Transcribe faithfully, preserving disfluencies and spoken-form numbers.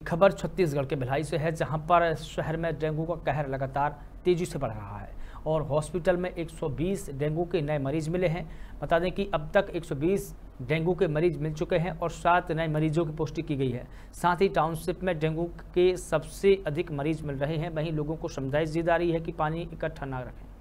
खबर छत्तीसगढ़ के भिलाई से है, जहां पर शहर में डेंगू का कहर लगातार तेजी से बढ़ रहा है और हॉस्पिटल में एक सौ बीस डेंगू के नए मरीज मिले हैं। बता दें कि अब तक एक सौ बीस डेंगू के मरीज मिल चुके हैं और सात नए मरीजों की पुष्टि की गई है। साथ ही टाउनशिप में डेंगू के सबसे अधिक मरीज मिल रहे हैं। वहीं लोगों को समझाइश दी जा रही है कि पानी इकट्ठा न रखें।